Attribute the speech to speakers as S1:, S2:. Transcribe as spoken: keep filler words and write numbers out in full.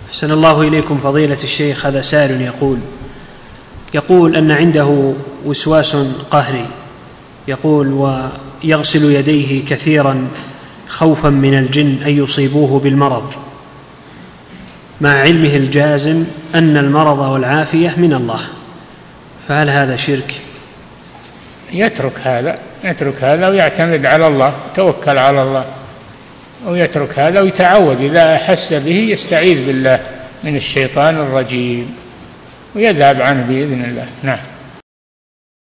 S1: أحسن الله إليكم فضيلة الشيخ. هذا سائل يقول يقول أن عنده وسواس قهري، يقول ويغسل يديه كثيرا خوفا من الجن أن يصيبوه بالمرض، مع علمه الجازم أن المرض والعافية من الله، فهل هذا شرك؟
S2: يترك هذا يترك هذا ويعتمد على الله، توكل على الله، ويترك هذا ويتعود إذا أحس به يستعيذ بالله من الشيطان الرجيم ويذهب عنه بإذن الله. نعم.